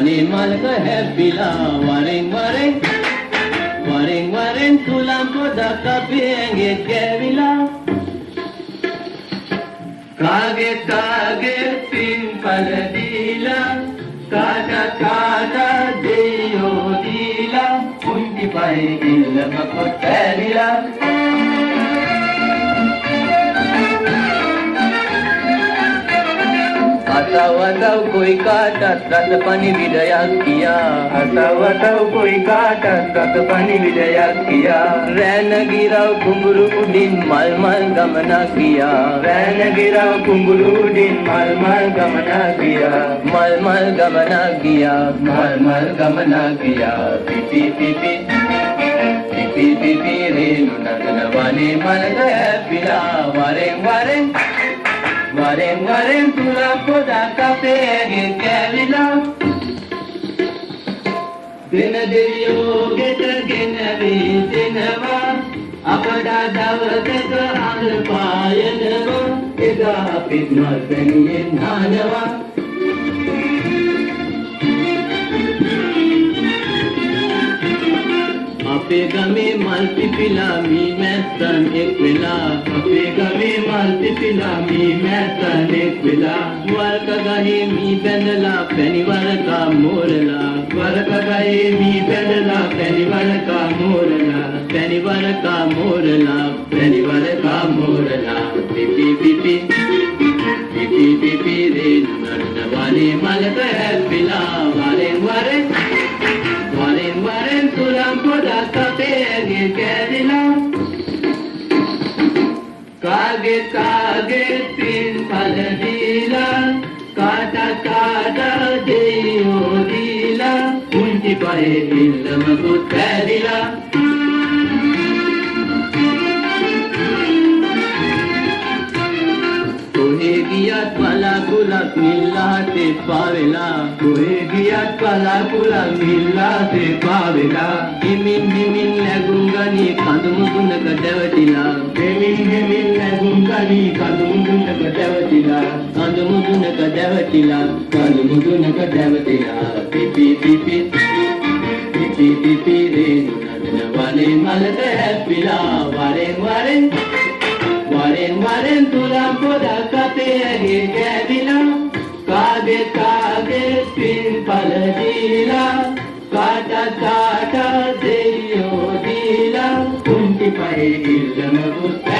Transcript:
වනේ මල්ක හැපිලා වරෙන් වරෙන් වරෙන් වරෙන් තුලම් පොදක් අපේ ඇඟේ කැවිලා කාගේ කාගේ පින්පල දීලා කාට දෙයෝ දීලා කුංචි පහේ ඉල්ලම කොටැරිලා අසවතව කොයි කාටත් රස පණිවිඩයක් කියා අසවතව කොයි කාටත් රස පණිවිඩයක් කියා රැන ගිරව් කුඹුරු උඩින් මල් මල් ගමනක් ගියා රැන ගිරව් කුඹුරු උඩින් මල් මල් ගමනක් ගියා මල් මල් ගමනක් ගියා මල් මල් ගමනක් ගියා පිපි පිපි පිපි පිපි රේණු නගන වනේ මලක හැපිලා වරෙන් වරෙන් වරෙන් වරෙන් තුලම් පොදක් අපේ ඇඟේ කැවිලා දෙන දෙවියෝ ගෙටගෙන වේදෙනවා අපට දවසක අඟ පායනවා එදා අපිත් මල් පැණියෙන් නානවා අපේ ගමේ මල් පිපිලා මී මැස්සන් එක් වෙලා අපේ ගමේ මල් පිපිලා මී මැස්සන් එක් වෙලා වරක ගහේ මී බැඳලා පැණිවරකා මෝරලා වරක ගහේ මී බැඳලා පැණිවරකා මෝරලා පැණිවරකා මෝරලා පැණිවරකා මෝරලා පිපි පිපි පිපි පිපි රේණු නරන වනේ මලක හැපිලා වරෙන් වරෙන් වරෙන් වරෙන් තුලම් පොදක් අපේ ඇඟේ කැරිලා කාගේ කාගේ පින්පල දීලා කාට දෙයෝ දීලා කුංචි පහේ ඉල්ලම කොටැරිලා කොහේ ගියත් පලාකුලක් නිල්ලාසේ පාවෙලා කොහේ ගියත් පලාකුලක් නිල්ලාසේ පාවෙලා හිමින් හිමින් ලැබුම් ගනී කඳු මුදුනක දැවටිලා හිමින් හිමින් ලැබුම් ගනී කඳු මුදුනක දැවටිලා කඳු මුදුනක දැවටිලා කඳු මුදුනක දැවටිලා පිපි පිපි පිපි පිපි රේණු නගන වනේ මලක හැපිලා වරෙන් වරෙන් වරෙන් වරෙන් තුලම් පොදක් අපේ ඇඟේ කැවිලා කාගේ කාගේ පින්පල දීලා කාට දෙයෝ දීලා කුංචි පහේ ඉල්ලම